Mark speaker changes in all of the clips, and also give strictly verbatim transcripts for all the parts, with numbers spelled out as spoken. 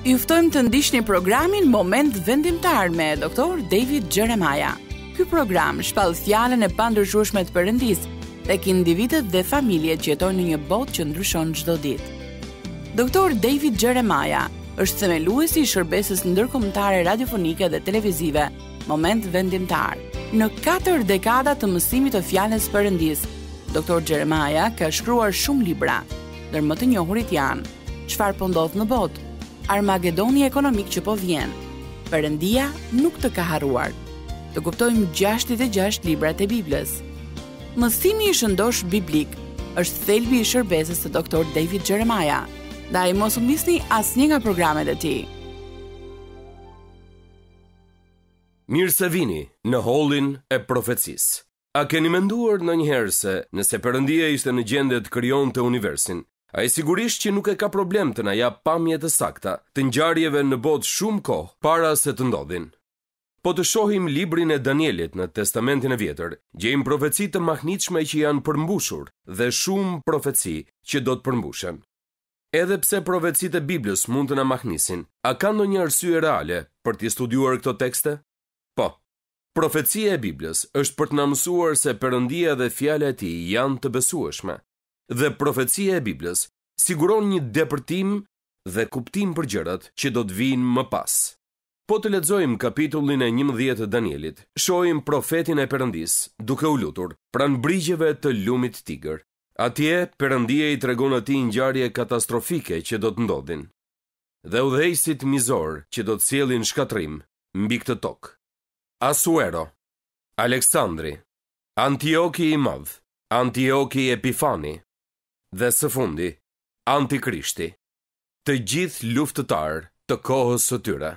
Speaker 1: Ju ftojmë të ndiqni programin Moment Vendimtar me doktor David Jeremiah. Ky program shpall fjalën e pandërgjueshme të Perëndisë tek individët dhe familjet që jetojnë në një botë që ndryshon çdo ditë. doktor David Jeremiah është themeluesi i shërbesës ndërkombëtare radiofonike dhe televizive Moment Vendimtar. Në katër dekada të mësimit të fjalës së Perëndisë, doktor Jeremiah ka shkruar shumë libra, ndër më të njohurit janë Çfarë po ndodh në botë, Armagedoni ekonomik që po vjen, Perëndia nuk të ka harruar. Të kuptojmë gjashtëdhjetë e gjashtë librat e Biblës. Mësimi i shëndosh biblik është thelbi i shërbesës së doktor David Jeremiah. Ndaj mos u misni asnjë nga programet e tij.
Speaker 2: Mirë se vini në hollin e profecisë. A keni menduar ndonjëherë se nëse Perëndia ishte në gjendje të krijonte universin, ai sigurisht që nuk e ka problem të na jap pamje të sakta të ngjarjeve në botë shumë kohë para se të ndodhin. Po të shohim librin e Danielit në Testamentin e Vjetër, gjejmë profeci të mahnitshme që janë përmbushur dhe shumë profeci që do të përmbushen. Edhe pse profecitë e Biblës mund të na mahnisin, a ka ndonjë arsye reale për të studiuar këto tekste? Po. Profecia e Biblës është për të na mësuar se Perëndia dhe fjala e tij janë të besueshme. Dhe profecia e Biblës siguron një depërtim dhe kuptim për gjërat që do të vinë më pas. Po të lexojmë kapitullin e njëmbëdhjetë të Danielit, shohim profetin e Perëndisë duke u lutur pranë brigjeve të lumit tigër. Atje Perëndia i tregon atij ngjarje katastrofike që do të ndodhin. Dhe udhëheqësit mizor që do të sjellin shkatrim mbi këtë tokë. Asuero, Aleksandri, Antioki i Madh, Antioki Epifani, dhe së fundi, Antikrishti, të gjithë luftëtar të kohës së tyre.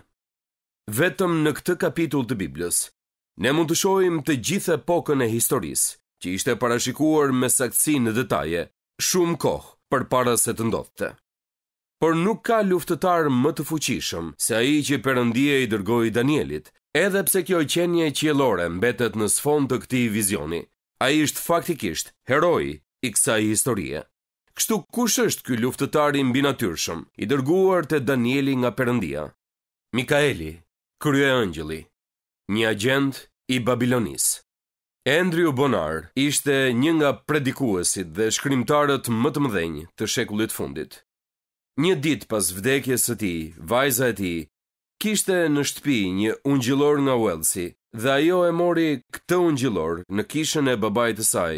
Speaker 2: Vetëm në këtë kapitull të Biblës, ne mund të shohim të gjithë epokën e historisë, që ishte parashikuar me saktësi në detaje, shumë kohë përpara se të ndodhte. Por nuk ka luftëtar më të fuqishëm se ai që Perëndia i dërgoi Danielit, edhe pse kjo qenie qiellore mbetet në sfond të këtij vizioni. Ai është faktikisht heroi i kësaj historie. Kështu kush është ky luftëtar i mbinatyrshëm, i dërguar te Danieli nga Perëndia? Mikaeli, kryeëngjëlli, një agent i Babilonisë. Andrew Bonar ishte një nga predikuesit dhe shkrimtarët më të mëdhenj të shekullit fundit. Një ditë pas vdekjes së tij, vajza e tij kishte në shtëpi një ungjillor nga Walesi dhe ajo e mori këtë ungjillor në kishën e babait të saj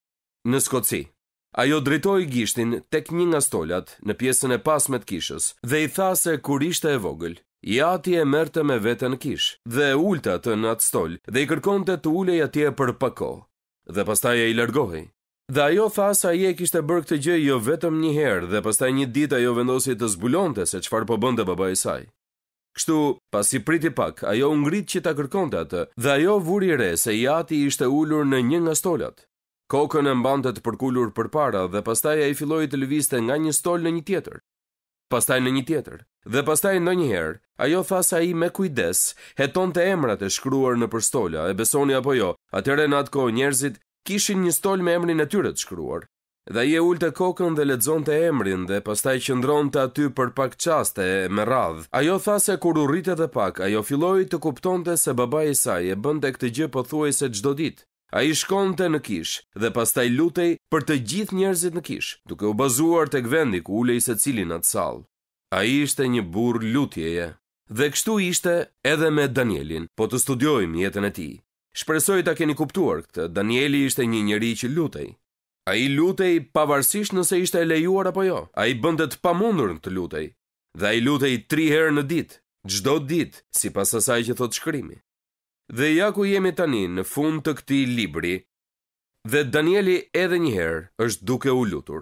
Speaker 2: në Skoci. Ajo drejtoi gishtin tek një nga stolat në pjesën e pasme të kishës dhe i tha se kur ishte e vogël, jati e merrte me vete në kishë dhe ulte atë në atë stol dhe i kërkonte të ulej atje për pak kohë. Dhe pastaj ai largohej. Dhe ajo tha se ai e kishte bërë këtë gjë jo vetëm një herë dhe pastaj një ditë ajo vendosi të zbulonte se çfarë po bënte babai i saj. Kështu, pasi priti pak, ajo u ngrit që ta kërkonte atë dhe ajo vuri re se jati ishte ulur në një nga stolat. Kokën e mbante të përkulur përpara dhe pastaj ai filloi të lëvizte nga një stol në një tjetër. Pastaj në një tjetër. Dhe pastaj ndonjëherë, ajo tha se ai me kujdes hetonte emrat e shkruar nëpër stola, e besoni apo jo, atëherë në atë kohë njerëzit kishin një stol me emrin e tyre të shkruar. Dhe ai e ulte kokën dhe lexonte emrin dhe pastaj qëndronte aty për pak çaste me radhë. Ajo tha se kur u rrit edhe pak, ajo filloi të kuptonte se babai i saj e bënte këtë gjë pothuajse çdo ditë. Ai shkonte në kishë dhe pastaj lutej për të gjithë njerëzit në kishë, duke u bazuar tek vendi ku ulej secili në atë sallë. Ai ishte një burr lutjeje. Dhe kështu ishte edhe me Danielin, po të studiojmë jetën e tij. Shpresoj ta keni kuptuar këtë. Danieli ishte një njeri që lutej. Ai lutej pavarësisht nëse ishte e lejuar apo jo. Ai bënte të pamundur të lutej. Dhe ai lutej tri herë në ditë, çdo ditë, sipas asaj që thot shkrimi. Dhe ja ku jemi tani në fund të këtij libri, dhe Danieli edhe një herë është duke u lutur.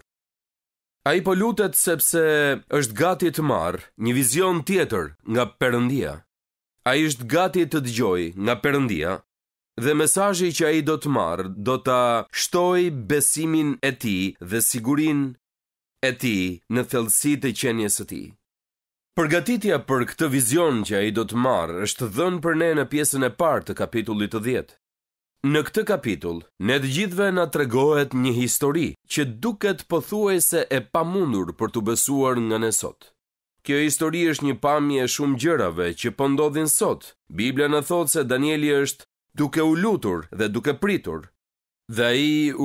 Speaker 2: Ai po lutet sepse është gati të marrë një vizion tjetër nga Perëndia. Ai është gati të dëgjojë nga Perëndia dhe mesazhi që ai do të marrë do ta shtojë besimin e tij dhe sigurinë e tij në thellësitë e qenies së tij. Përgatitja për këtë vizion që ai do të marrë është dhënë për ne në pjesën e parë të kapitullit të dhjetë. Në këtë kapitull, ne të gjithëve na tregohet një histori që duket pothuajse e pamundur për të besuar nga ne sot. Kjo histori është një pamje e shumë gjërave që po ndodhin sot. Biblia na thotë se Danieli është duke u lutur dhe duke pritur, dhe ai u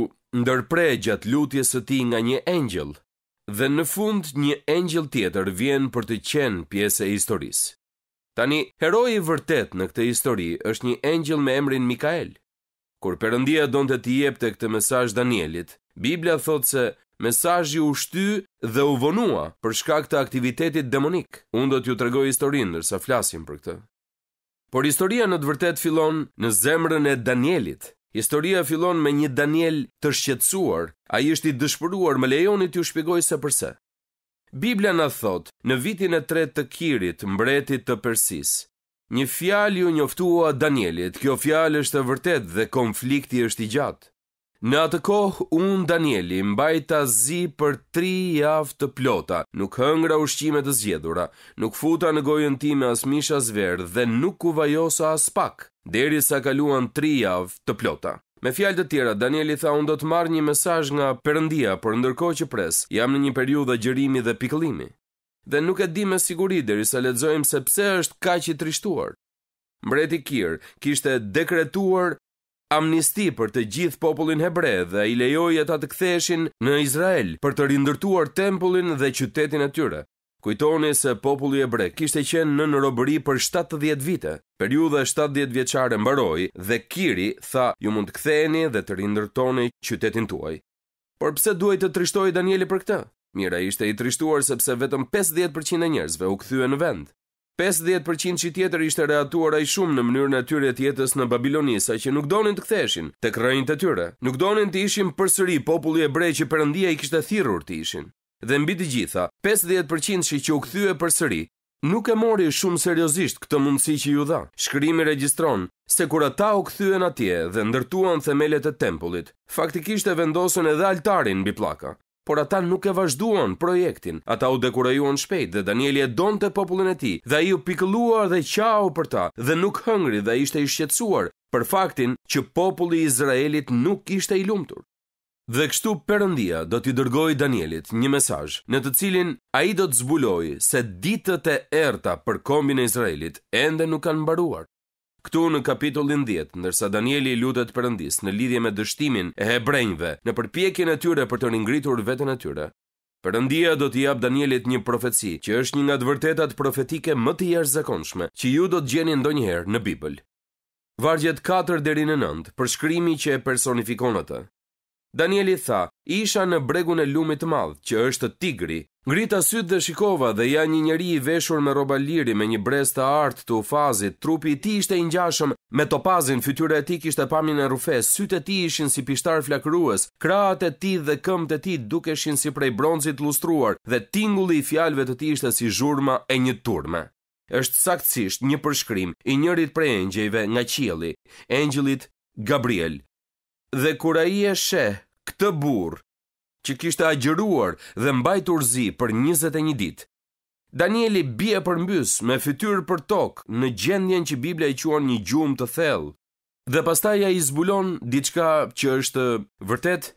Speaker 2: ndërpre gjatë lutjes së tij nga një engjëll, dhe në fund një engjëll tjetër vjen për të qenë pjesë e historisë. Tani, heroi i vërtet në këtë histori është një engjëll me emrin Mikael. Kur Perëndia donte t'i jepte këtë mesazh Danielit, Biblia thotë se mesazhi u shty dhe u vonua për shkak të aktivitetit demonik. Unë do t'ju tregoj historinë ndërsa flasim për këtë. Por historia në të vërtetë fillon në zemrën e Danielit. Historia fillon me një Daniel të shqetësuar. Ai është i dëshpëruar, më lejoni t'ju shpjegoj se përse. Biblia na thot, në vitin e tretë të Kirit, mbretit të Persisë, një fjalë u njoftua Danielit. Kjo fjalë është e vërtetë dhe konflikti është i gjatë. Në atë kohë, unë Danieli mbajta zi për tri javë të plota, nuk hëngra ushqime të zgjedhura, nuk futa në gojën time as mish as verë dhe nuk u vajosa as pak, derisa kaluan tri javë të plota. Me fjalë të tjera, Danieli tha, unë do të marr një mesazh nga Perëndia, por ndërkohë që pres, jam në një periudhë gjërimi dhe pikëllimi. Dhe nuk e di me siguri derisa lexojmë se pse është kaq i trishtuar. Mbreti Kir kishte dekretuar amnisti për të gjithë popullin hebre dhe i lejoi ata të ktheheshin në Izrael për të rindërtuar tempullin dhe qytetin e tyre. Kujtoni se populli hebre kishte qenë në robëri për shtatëdhjetë vite. Periudha e shtatëdhjetë vjeçare mbaroi dhe Kiri tha, ju mund të ktheheni dhe të rindërtoni qytetin tuaj. Por pse duhej të trishtoi Danieli për këtë? Mira, ishte i trishtuar sepse vetëm pesëdhjetë përqind e njerëzve u kthye në vend. pesëdhjetë përqind që tjetër ishte reatuar ai shumë në mënyrën e tyre të jetës në Babiloni, sa që nuk donin të ktheheshin tek rrejnët e tyre. Nuk donin të ishin përsëri populli hebrej që Perëndia i kishte thirrur të ishin. Dhe mbi të gjitha, pesëdhjetë përqind që u kthye përsëri nuk e mori shumë seriozisht këtë mundësi që ju dha. Shkrimi regjistron se kur ata u kthyen atje dhe ndërtuan themelet e tempullit, faktikisht e vendosën edhe altarin mbi pllaka. Por ata nuk e vazhduan projektin. Ata u dekurajuan shpejt dhe Danieli e donte popullin e tij, dhe ai u pikëlluar dhe qau për ta, dhe nuk hëngri dhe ishte i shqetësuar për faktin që populli i Izraelit nuk ishte i lumtur. Dhe kështu Perëndia do t'i dërgojë Danielit një mesazh në të cilin ai do të zbulojë se ditët e errta për kombin e Izraelit ende nuk kanë mbaruar. Këtu në kapitullin dhjetë, ndërsa Danieli lutet Perëndis në lidhje me dështimin e hebrejve në përpjekjen e tyre për të ringritur veten e tyre, Perëndia do t'i jap Danielit një profeci që është një nga të vërtetat profetike më të jashtëzakonshme që ju do të gjeni ndonjëherë në Bibël. Vargjet katër deri në nëntë, përshkrimi që e personifikon atë. Danieli tha, isha në bregun e lumit të madh, që është tigri. Ngrita sytë dhe shikova dhe ja një njeri i veshur me rroba liri me një brez të artë të ufazit, trupi i tij ishte i ngjashëm me topazin, fytyra e tij kishte pamjen e rrufes, sytë e tij ishin si pishtar flakërues, krahët e tij dhe këmbët e tij dukeshin si prej bronzit lustruar dhe tingulli i fjalëve të tij ishte si zhurma e një turme. Është saktësisht një përshkrim i njërit prej engjëjve nga qielli, engjëllit Gabriel. Dhe kur ai e sheh këtë burr që kishte agjëruar dhe mbajtur zi për njëzet e një ditë, Danieli bie përmbys me fytyrë për tokë në gjendjen që Biblia i quan një gjumë të thellë. Dhe pastaj ai zbulon diçka që është vërtet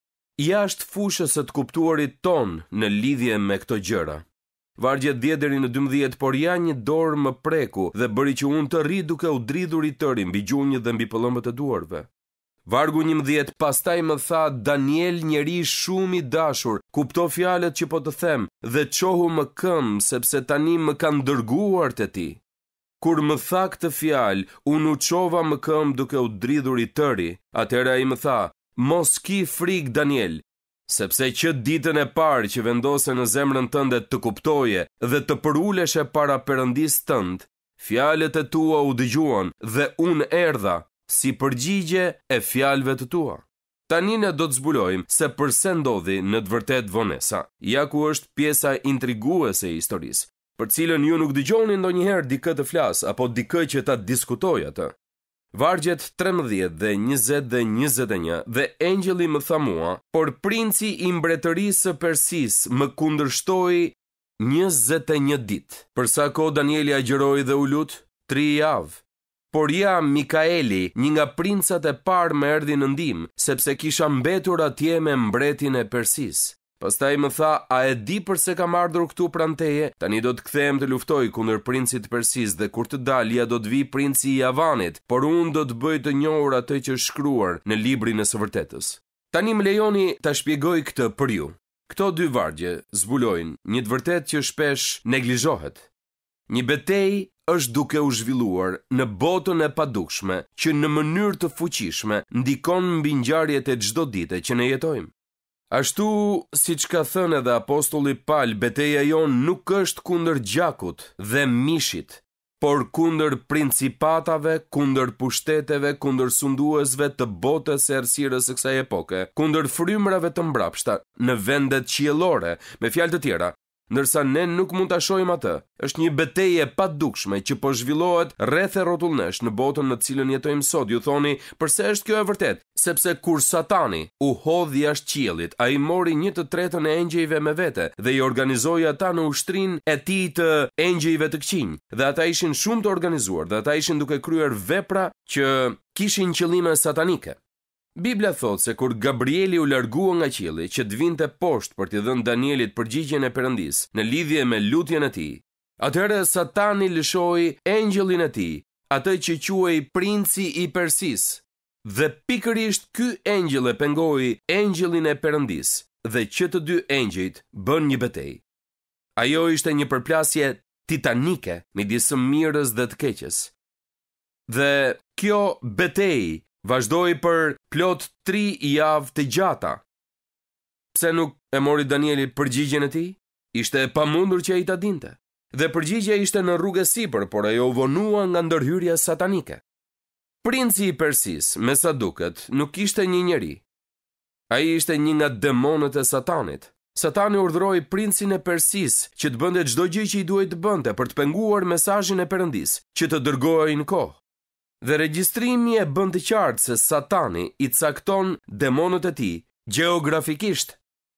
Speaker 2: jashtë fushës së të kuptuarit ton në lidhje me këto gjëra. Vargjet dhjetë deri në dymbëdhjetë, por ja një dorë më preku dhe bëri që unë të rri duke u dridhur i tëri mbi gjunjët dhe mbi pëllëmbët e duarve. Vargu njëmbëdhjetë, pastaj më tha, Daniel, njeri shumë i dashur, kupto fjalët që po të them dhe çohu më këmbë, sepse tani më kanë dërguar te ti. Kur më tha këtë fjalë, unë u çova më këmbë duke u dridhur i tëri. Atëherë ai më tha, mos ki frikë Daniel, sepse që ditën e parë që vendose në zemrën tënde të kuptoje dhe të përuleshe para Perëndis tënd, fjalët e tua u dëgjuan dhe unë erdha si përgjigje e fjalëve të tua. Tani ne do të zbulojmë se përse ndodhi në të vërtetë vonesa. Ja ku është pjesa intriguese e historisë, për cilën ju nuk dëgjoni ndonjëherë dikë të flas apo dikë që ta diskutojë atë. Vargjet trembëdhjetë dhe njëzet dhe njëzet e një, dhe engjëlli më tha mua, por princi i mbretërisë së Persisë më kundërshtoi njëzet e një ditë. Për sa kohë Danieli agjëroi dhe u lut? Tri javë. Por ja, Mikaeli, një nga princat e parë më erdhi në ndihmë, sepse kisha mbetur atje me mbretin e Persisë. Pastaj më tha, a e di përse kam ardhur këtu pranë teje? Tani do të kthehem të luftoj kundër princit të Persis dhe kur të dalja do të vi princi i Javanit, por unë do të bëj të njohur atë që është shkruar në librin e së vërtetës. Tani më lejoni ta shpjegoj këtë për ju. Këto dy vargje zbulojnë një të vërtetë që shpesh neglizhohet. Një betejë është duke u zhvilluar në botën e padukshme që në mënyrë të fuqishme ndikon mbi ngjarjet e çdo dite që ne jetojmë. Ashtu siç ka thënë edhe apostulli Paul, betejë jonë nuk është kundër gjakut dhe mishit, por kundër principatave, kundër pushteteve, kundër sunduesve të botës së errësirës së kësaj epoke, kundër frymërave të mbrapshta në vendet qiellore, me fjalë të tjera, ndërsa ne nuk mund ta shohim atë. Është një betejë e padukshme që po zhvillohet rreth e rrotullnesh në botën në të cilën jetojmë sot. Ju thoni, pse është kjo e vërtetë? Sepse kur Satani u hodhi jashtë qiellit, ai mori një të tretën e engjëjve me vete dhe i organizoi ata në ushtrinë e tij të engjëjve të këqinj. Dhe ata ishin shumë të organizuar dhe ata ishin duke kryer vepra që kishin qëllime satanike. Biblia thot se kur Gabrieli u largua nga qielli që të vinte poshtë për t'i dhënë Danielit përgjigjen e Perëndis në lidhje me lutjen e tij, atëherë Satani lëshoi engjëllin e tij, atë që quhej princi i Persis, dhe pikërisht ky engjëll e pengoi engjëllin e Perëndis, dhe që të dy engjëjt bën një betejë. Ajo ishte një përplasje titanike midis së mirës dhe të keqes. Dhe kjo betejë vazhdoi për plot tri javë të gjata. Pse nuk e mori Danieli përgjigjen e tij? Ishte e pamundur që ai ta dinte. Dhe përgjigja ishte në rrugë sipër, por ajo vonua nga ndërhyrja satanike. Princi i Persis, me sa duket, nuk ishte një njeri. Ai ishte një nga demonët e Satanit. Satani urdhëroi princin e Persis që të bënte çdo gjë që i duhej të bënte për të penguar mesazhin e Perëndis, që të dërgohej në kohë. Dhe regjistrimi e bën të qartë se Satani i cakton demonët e tij gjeografikisht.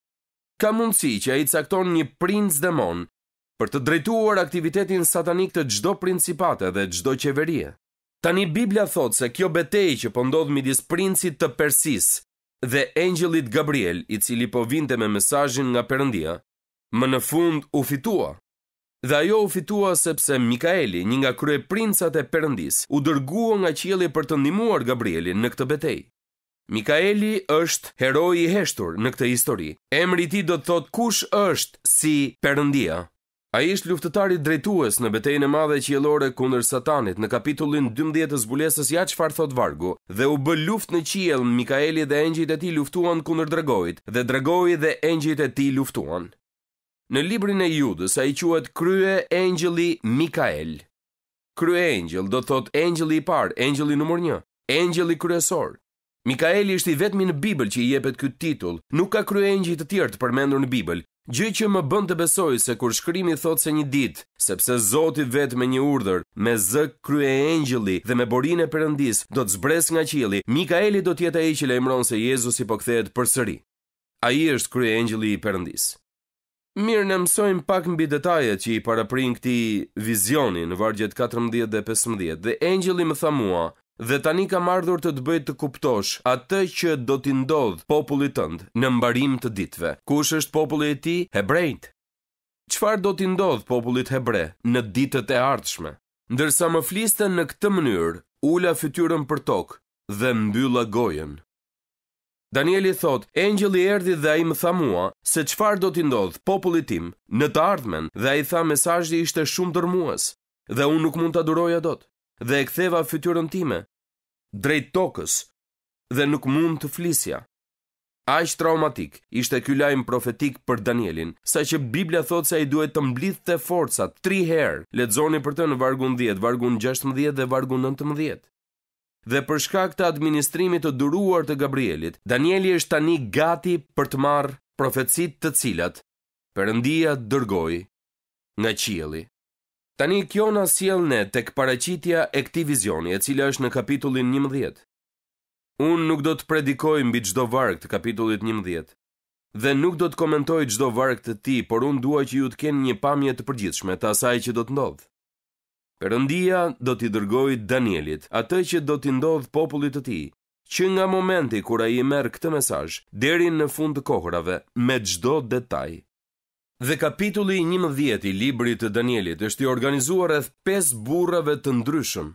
Speaker 2: Ka mundësi që ai cakton një princ demon për të drejtuar aktivitetin satanik të çdo principate dhe çdo qeverie. Tani Biblia thot se kjo betejë që po ndodh midis princit të Persis dhe engjëllit Gabriel, i cili po vinte me mesazhin nga Perëndia, më në fund u fitua. Dhe ajo u fitua sepse Mikaeli, një nga kryeprincat e Perëndis, u dërgua nga qielli për të ndihmuar Gabrielin në këtë betejë. Mikaeli është heroi i heshtur në këtë histori. Emri i tij do të thotë kush është si Perëndia. Ai është luftëtari drejtues në betejën e madhe qiellore kundër Satanit. Në kapitullin dymbëdhjetë të zbulesës ja çfarë thot vargu: dhe u bë luftë në qiell, Mikaeli dhe engjëjt e tij luftuan kundër dragojit, dhe dragoi dhe engjëjt e tij luftuan. Në librin e Judës ai quhet krye engjëlli Mikael. Krye engjëll do të thotë engjëlli i parë, engjëlli numër një, engjëlli kryesor. Mikaeli është i vetmi në Bibël që i jepet ky titull. Nuk ka krye engjëj të tjerë të përmendur në Bibël, gjë që më bën të besoj se kur shkrimi thotë se një ditë, sepse Zoti vetë me një urdhër, me zë krye engjëlli dhe me borinë e Perëndis do të zbres nga qielli, Mikaeli do të jetë ai që lajmëron se Jezusi po kthehet përsëri. Ai është krye engjëlli i Perëndis. Mirë, ne mësojmë pak mbi detajet që i paraprin këtij vizioni në vargjet katërmbëdhjetë dhe pesëmbëdhjetë. Dhe engjëlli më tha mua: dhe tani kam ardhur të të bëj të kuptosh atë që do t'i ndodh popullit tënd në mbarim të ditëve. Kush është populli i tij? Hebrejt. Çfarë do t'i ndodh popullit hebre në ditët e ardhshme? Ndërsa më fliste në këtë mënyrë, ula fytyrën për tokë dhe mbylla gojën. Danieli thot, engjëlli erdhi dhe ai më tha mua se çfarë do t'i ndodh popullit tim në të ardhmen, dhe ai tha mesazhi ishte shumë dërmues, dhe unë nuk mund ta duroja dot. Dhe e ktheva fytyrën time drejt tokës dhe nuk mund të flisja. Aq traumatik ishte ky lajm profetik për Danielin, saqë Biblia thot se ai duhet të mblidhte forcat tri herë. Lexoni për të në vargun dhjetë, vargun gjashtëmbëdhjetë dhe vargun nëntëmbëdhjetë. Dhe për shkak të administrimit të duruar të Gabrielit, Danieli është tani gati për të marrë profecitë të cilat Perëndia dërgoi nga qielli. Tani kjo na sjell ne tek paraqitja e këtij vizioni, e cila është në kapitullin njëmbëdhjetë. Unë nuk do të predikoj mbi çdo varg të kapitullit njëmbëdhjetë dhe nuk do të komentoj çdo varg të tij, por unë dua që ju të keni një pamje të përgjithshme të asaj që do të ndodhë. Perëndia do t'i dërgojë Danielit atë që do t'i ndodh popullit të tij, që nga momenti kur ai merr këtë mesazh deri në fund të kohërave me çdo detaj. Dhe kapitulli njëmbëdhjetë i librit të Danielit është i organizuar rreth pesë burrave të ndryshëm.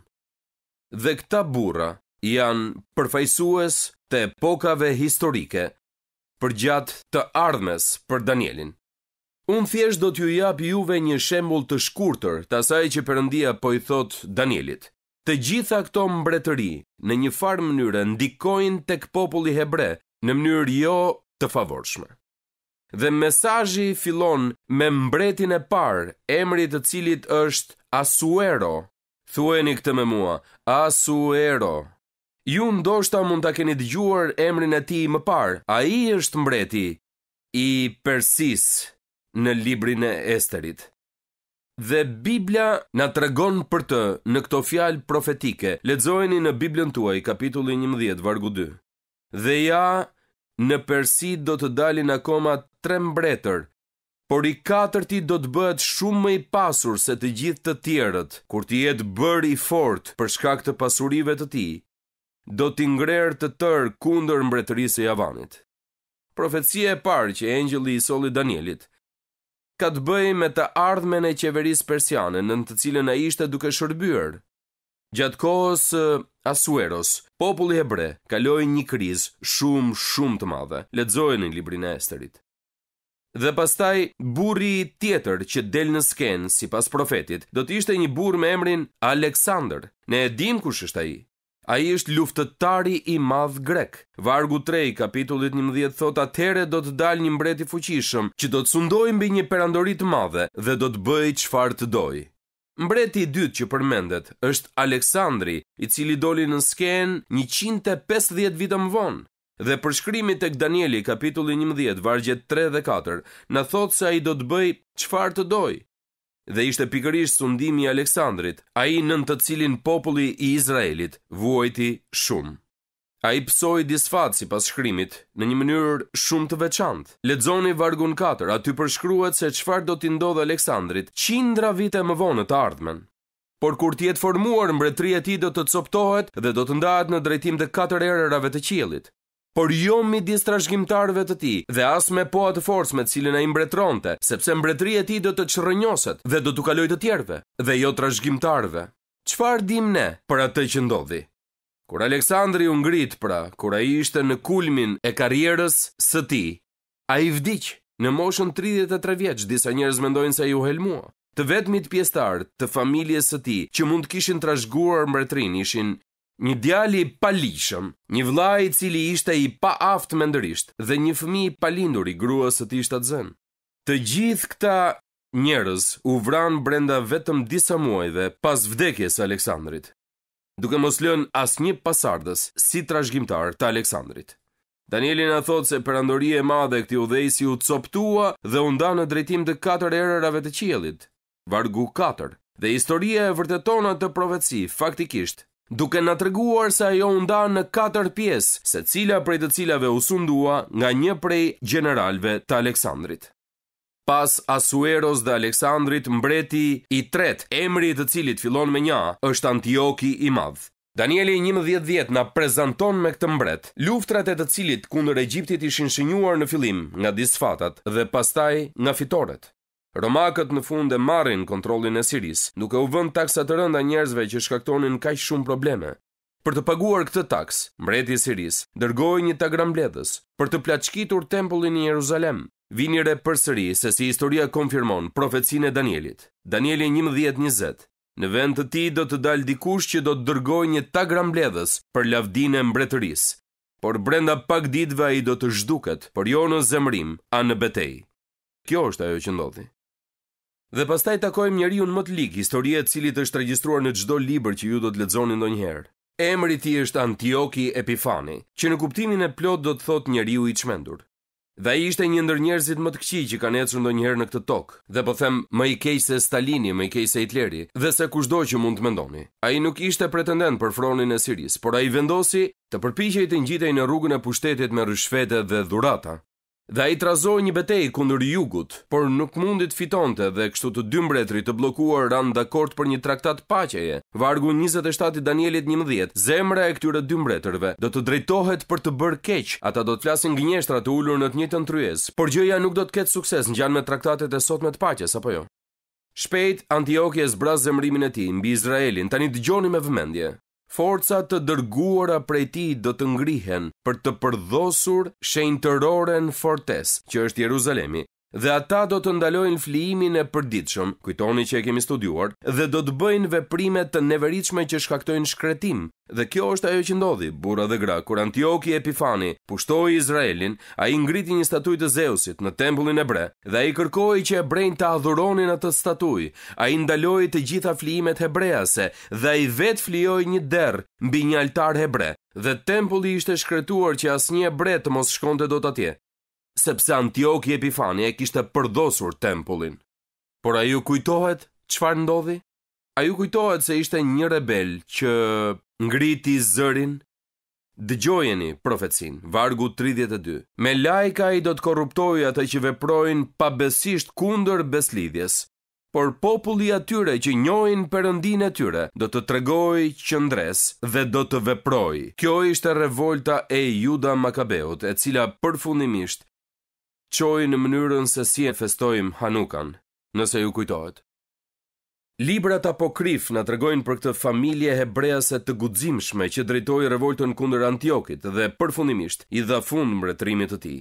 Speaker 2: Dhe këta burra janë përfaqësues të epokave historike përgjatë të ardhmes për Danielin. Unë thjesht do t'ju jap juve një shembull të shkurtër të asaj që Perëndia po i thot Danielit. Të gjitha këto mbretëri në një farë mënyrë ndikojnë tek populli hebre në mënyrë jo të favorshme. Dhe mesazhi fillon me mbretin e parë, emri i cilit është Asuero. Thueni këtë me mua, Asuero. Ju ndoshta mund ta keni dëgjuar emrin e tij më parë. Ai është mbreti i Persisë në librin e Esterit. Dhe Biblia na tregon për të në këto fjalë profetike. Lexojeni në Biblën tuaj kapitulli njëmbëdhjetë vargu dy. Dhe ja, në Persi do të dalin akoma tre mbretër, por i katërti do të bëhet shumë më i pasur se të gjithë të tjerët, kur të jetë bërë i fortë për shkak të pasurive të tij, do t'i ngrerë të tërë kundër mbretërisë së Javanit. Profecia e parë që engjëlli i solli Danielit ka të bëjë me të ardhmen e qeverisë persiane në të cilën ai ishte duke shërbyer. Gjatë kohës Asueros, populli hebre kaloi një krizë shumë shumë të madhe. Lexojeni librin e Esterit. Dhe pastaj burri tjetër që del në skenë sipas profetit do të ishte një burr me emrin Aleksandër. Ne e dim kush është ai. Ai është luftëtari i madh grek. Vargu tre i kapitullit njëmbëdhjetë thot: atëherë do të dalë një mbret i fuqishëm që do të sundojë mbi një perandori të madhe dhe do të bëjë çfarë të dojë. Mbreti i dytë që përmendet është Aleksandri, i cili doli në skenë njëqind e pesëdhjetë vite më vonë. Dhe përshkrimi tek Danieli kapitulli njëmbëdhjetë vargjet tre dhe katër na thot se ai do të bëjë çfarë të dojë. Dhe ishte pikërisht sundimi i Aleksandrit, ai nën të cilin populli i Izraelit vuajti shumë. Ai psoi disfat sipas shkrimit në një mënyrë shumë të veçantë. Lexoni vargun katër, aty përshkruhet se çfarë do t'i ndodhë Aleksandrit qindra vite më vonë të ardhmen. Por kur të jetë formuar, mbretëria e tij do të coptohet dhe do të ndahet në drejtim të katër erërave të qiellit. Por jo midis trashëgimtarëve të tij dhe as me poa të forcë me të cilën ai mbretëronte, sepse mbretëria e tij do të çrrënjoset dhe do t'u kalojë të tjerëve dhe jo trashëgimtarëve. Çfarë dim ne për atë që ndodhi? Kur Aleksandri u ngrit, pra, kur ai ishte në kulmin e karrierës së tij, ai vdiq në moshën tridhjetë e tre vjeç. Disa njerëz mendojnë se ai u helmua. Të vetmit pjesëtar të familjes së tij që mund të kishin trashëguar mbretërinë ishin një djali i palishëm, një vllai i cili ishte i paaft mendërisht dhe një fëmijë i palindur i gruas së tij shtatzën. Të gjithë këta njerëz u vranë brenda vetëm disa muajve pas vdekjes së Aleksandrit, duke mos lënë asnjë pasardhës si trashëgimtar të Aleksandrit. Danieli na thot se perandoria e madhe e këtij udhëheqësi u coptua dhe u nda në drejtim të katër erërave të qiellit. Vargu katër. Dhe historia e vërteton atë profeci faktikisht, duke na treguar se ajo u nda në katër pjesë, secila prej të cilave u sundua nga një prej gjeneralëve të Aleksandrit. Pas Asueros dhe Aleksandrit, mbreti i tretë, emri i të cilit fillon me një A, është Antioki i Madh. Danieli njëmbëdhjetë dhjetë na prezanton me këtë mbret, luftrat e të cilit kundër Egjiptit ishin shënjuar në fillim nga disfatat dhe pastaj nga fitoret. Romakët në fund e marrin kontrollin e Siris, duke u vënë taksa të rënda njerëzve që shkaktonin kaq shumë probleme. Për të paguar këtë taks, mbreti i Siris dërgoi një tagrambledhës për të plaçkitur tempullin në Jeruzalem. Vini re përsëri se si historia konfirmon profecinë e Danielit. Danieli njëmbëdhjetë njëzet. Në vend të tij do të dalë dikush që do të dërgojë një tagrambledhës për lavdinë e mbretërisë. Por brenda pak ditëve ai do të zhduket, por jo në zemrim, a në betejë. Kjo është ajo që ndodhi. Dhe pastaj takojmë njeriu më të lig, historia e cilit është regjistruar në çdo libër që ju do të lexoni ndonjëherë. Emri i tij është Antioki Epifani, që në kuptimin e plot do të thotë njeriu i çmendur. Dhe ai ishte një ndër njerëzit më të këqij që kanë ecur ndonjëherë në këtë tokë, dhe po them më i keq se Stalini, më i keq se Hitleri, dhe se kushdo që mund të mendoni. Ai nuk ishte pretendent për fronin e Siris, por ai vendosi të përpiqej të ngjitej në rrugën e pushtetit me rishfete dhe dhurata. Dhe ai trazoi një betejë kundër jugut, por nuk mundi të fitonte dhe kështu të dy mbretërit të bllokuar ranë dakord për një traktat paqeje. Vargu njëzet e shtatë i Danielit njëmbëdhjetë. Zemra e këtyre dy mbretërve do të drejtohet për të bërë keq. Ata do të flasin gënjeshtra të ulur në të njëjtën tryezë, por gjëja nuk do të ketë sukses ngjan me traktatet e sotme të paqes, apo jo? Shpejt Antioki e zbraz zemrimin e tij mbi Izraelin. Tani dëgjoni me vëmendje. Forcat të dërguara prej tij do të ngrihen për të përdhosur shenjtëroren fortes, që është Jeruzalemi, dhe ata do të ndalojnë flijimin e përditshëm, kujtoni që e kemi studiuar, dhe do të bëjnë veprime të neveritshme që shkaktojnë shkretim. Dhe kjo është ajo që ndodhi, burra dhe gra, kur Antioki Epifani pushtoi Izraelin, ai ngriti një statuj të Zeusit në tempullin hebre, dhe ai kërkoi që hebrejt të adhuronin atë statuj. Ai ndaloi të gjitha flijimet hebrease dhe ai vet flijoi një derr mbi një altar hebre, dhe tempulli ishte shkretuar që asnjë hebre të mos shkonte dot atje, sepse Antioki Epifani e kishte përdosur tempullin. Por ai u kujtohet çfarë ndodhi? Ai u kujtohet se ishte një rebel që ngriti zërin. Dëgjojeni profecin, vargu tridhjetë e dy. Me lajka ai do të korruptojë ata që veprojnë pabesisht kundër beslidhjes, por populli atyre që njohin Perëndinë e tyre do të tregojë qëndres dhe do të veprojë. Kjo ishte revolta e Juda Makabeut, e cila përfundimisht çoi në mënyrën se si e festojmë Hanukan, nëse ju kujtohet. Librat apokrif na tregojnë për këtë familje hebrease të guximshme që drejtoi revoltën kundër Antiokit dhe përfundimisht i dha fund mbretërimit të tij.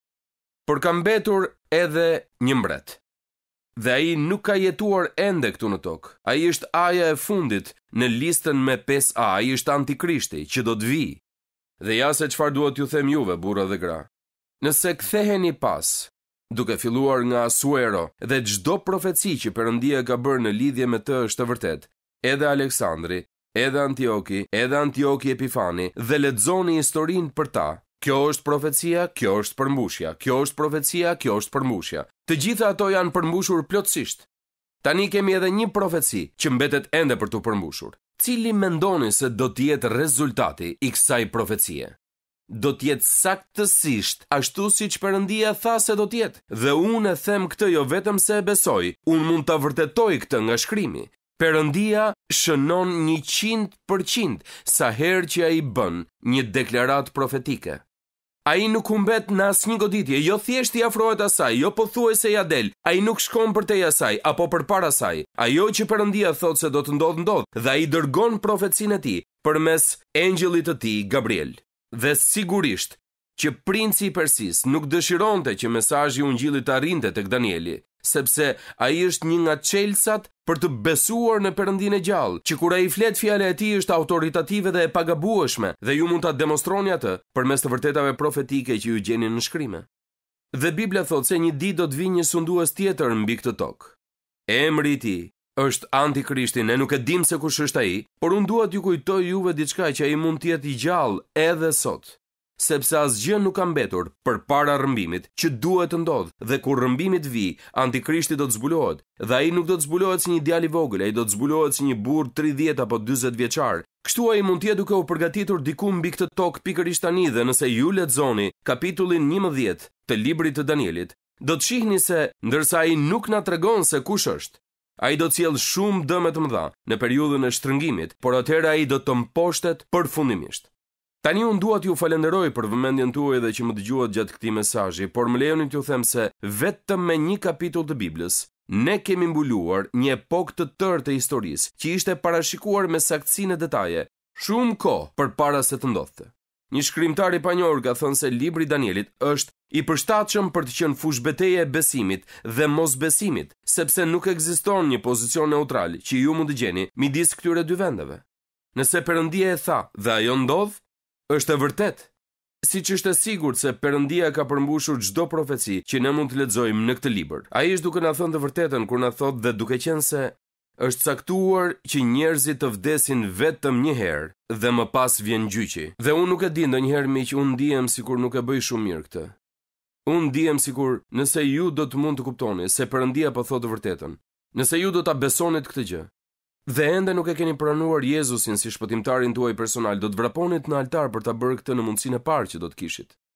Speaker 2: Por ka mbetur edhe një mbret. Dhe ai nuk ka jetuar ende këtu në tokë. Ai është aja e fundit në listën me pesë A, ai është Antikrishti që do të vijë. Dhe ja se çfarë duhet t'ju them juve, burra dhe gra. Nëse ktheheni pas, duke filluar nga Asuero, dhe çdo profeci që Perëndia ka bërë në lidhje me të është e vërtet, edhe Aleksandri, edhe Antioki, edhe Antioki Epifani, dhe lexoni historinë për ta. Kjo është profecia, kjo është përmbushja, kjo është profecia, kjo është përmbushja. Të gjitha ato janë përmbushur plotësisht. Tani kemi edhe një profeci që mbetet ende për të përmbushur. Cili mendoni se do të jetë rezultati i kësaj profecie? Do të jetë saktësisht ashtu siç Perëndia tha se do të jetë. Dhe unë e them këtë jo vetëm se e besoj, unë mund ta vërtetoj këtë nga shkrimi. Perëndia shënon njëqind përqind sa herë që ai bën një deklaratë profetike. Ai nuk humbet në asnjë goditje, jo thjesht i afrohet asaj, jo pothuajse ja del. Ai nuk shkon përtej asaj apo përpara saj. Ajo që Perëndia thotë se do të ndodhë, ndodh, dhe ai dërgon profecinë e tij përmes engjëllit të tij Gabriel. Dhe sigurisht që princi i Persis nuk dëshironte që mesazhi i ungjillit të arrinte tek Danieli, sepse ai është një nga çelësat për të besuar në Perëndinë e gjallë, që kur ai flet fjala e tij është autoritative dhe e pagabueshme, dhe ju mund ta demonstroni atë përmes të vërtetave profetike që ju gjeni në shkrime. Dhe Bibla thotë se një ditë do të vijë një sundues tjetër mbi këtë tokë. Emri i tij është Antikrishti, ne nuk e dim se kush është ai, por unë dua t'ju kujtoj juve diçka që ai mund të jetë i gjallë edhe sot, sepse asgjë nuk ka mbetur përpara rrëmbimit që duhet të ndodhë, dhe kur rrëmbimi të vijë, Antikrishti do të zbulohet, dhe ai nuk do të zbulohet si një djalë i vogël, ai do të zbulohet si një burr tridhjetë apo dyzet vjeçar. Kështu ai mund të jetë duke u përgatitur diku mbi këtë tokë pikërisht tani, dhe nëse ju lexoni kapitullin njëmbëdhjetë të librit të Danielit, do të shihni se ndërsa ai nuk na tregon se kush është, ai do të sjellë shumë dëme të mëdha në periudhën e shtrëngimit, por atëherë ai do të mposhtet përfundimisht. Tani unë dua t'ju falenderoj për vëmendjen tuaj dhe që më dëgjuat gjatë këtij mesazhi, por më lejoni t'ju them se vetëm me një kapitull të Biblës ne kemi mbuluar një epokë të tërë të historisë që ishte parashikuar me saktësi në detaje shumë kohë përpara se të ndodhte. Një shkrimtar i panjohur ka thënë se libri i Danielit është i përshtatshëm për të qenë fushbeteje e besimit dhe mosbesimit, sepse nuk ekziston një pozicion neutral që ju mund të gjeni midis këtyre dy vendeve. Nëse Perëndia e tha dhe ajo ndodh, është e vërtet. Siç është e sigurt se Perëndia ka përmbushur çdo profeci që ne mund të lexojmë në këtë libër. Ai është duke na thënë të vërtetën kur na thotë dhe duke qenë se është caktuar që njerëzit të vdesin vetëm një herë dhe më pas vjen gjyqi. Dhe unë nuk e di, ndonjëherë miq, unë ndihem sikur nuk e bëj shumë mirë këtë. Unë ndihem sikur nëse ju do të mund të kuptoni se Perëndia po thotë të vërtetën. Nëse ju do ta besonit këtë gjë, dhe ende nuk e keni pranuar Jezusin si shpëtimtarin tuaj personal, do të vraponit në altar për ta bërë këtë në mundësinë e parë që do të kishit.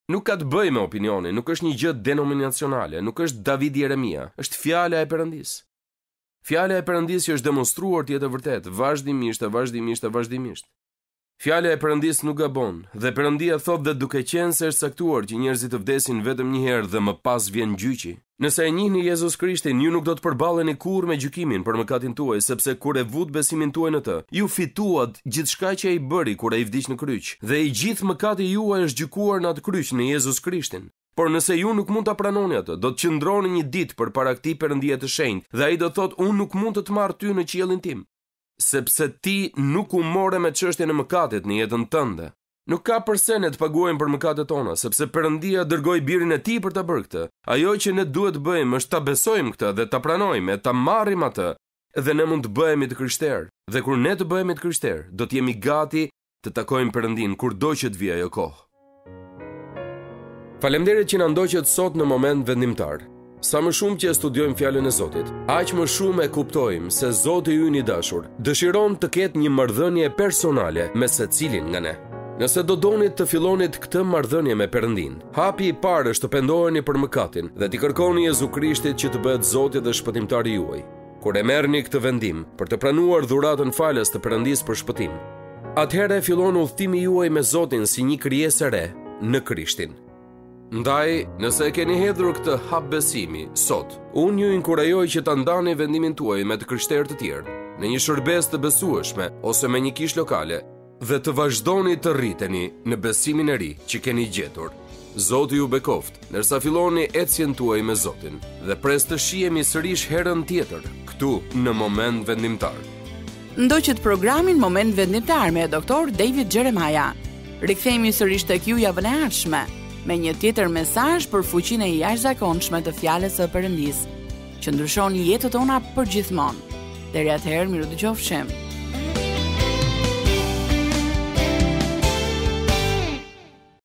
Speaker 2: Nuk ka të bëjë me opinionin, nuk është një gjë denominacionale, nuk është David Jeremia, është fjala e Perëndisë. Fjala e Perëndisë që është demonstruar të jetë e vërtetë, vazhdimisht, e vazhdimisht, e vazhdimisht. Fjala e Perëndisë nuk gabon, dhe Perëndia thotë dhe duke qenë se është saktuar që njerëzit të vdesin vetëm një herë dhe më pas vjen gjyqi. Nëse e njihni Jezus Krishtin, ju nuk do të përballeni kurrë me gjykimin për mëkatin tuaj, sepse kur e vut besimin tuaj në të, ju fituat gjithçka që ai bëri kur ai vdiq në kryq, dhe i gjithë mëkati juaj është gjykuar në atë kryq në Jezus Krishtin. Por nëse ju nuk mund ta pranoni atë, do të qëndroni një ditë përpara këtij Perëndie të shenjtë, dhe ai do thotë unë nuk mund të të marr ty në qiellin tim, sepse ti nuk u more me çështjen e mëkatit në jetën tënde. Nuk ka përse ne të paguajmë për mëkatet tona, sepse Perëndia dërgoi birin e tij për ta bërë këtë. Ajo që ne duhet të bëjmë është ta besojmë këtë dhe ta pranojmë, e ta marrim atë, dhe ne mund të bëhemi të krishterë. Dhe kur ne të bëhemi të krishterë, do të jemi gati të takojmë Perëndin kurdo që të vijë ajo kohë. Faleminderit që na ndoqët sot në moment vendimtar. Sa më shumë që studiojmë fjalën e Zotit, aq më shumë e kuptojmë se Zoti ynë i dashur dëshiron të ketë një marrëdhënie personale me secilin nga ne. Nëse do donit të fillonit këtë marrëdhënie me Perëndin, hapi i parë është të pendoheni për mëkatin dhe t'i kërkoni Jezu Krishtit që të bëhet Zoti dhe shpëtimtari juaj. Kur e merrni këtë vendim për të pranuar dhuratën falës të Perëndisë për shpëtim, atëherë fillon udhëtimi juaj me Zotin si një krijesë e re në Krishtin. Ndaj, nëse e keni hedhur këtë hap besimi sot, unë ju inkurajoj që ta ndani vendimin tuaj me të krishterë të tjerë, në një shërbes të besueshme ose me një kishë lokale, dhe të vazhdoni të rriteni në besimin e ri që keni gjetur. Zoti ju bekoft, ndërsa filloni ecjen tuaj me Zotin, dhe pres të shihemi sërish herën tjetër, këtu në Moment Vendimtar.
Speaker 1: Ndoqët programin Moment Vendimtar me doktor David Jeremiah. Rikthehemi sërish tek ju javën e ardhshme me një tjetër mesazh për fuqinë e jashtëzakonshme të fjalës së Perëndisë, që ndryshon jetën tona përgjithmonë. Deri atëherë, miru dëgjofshim.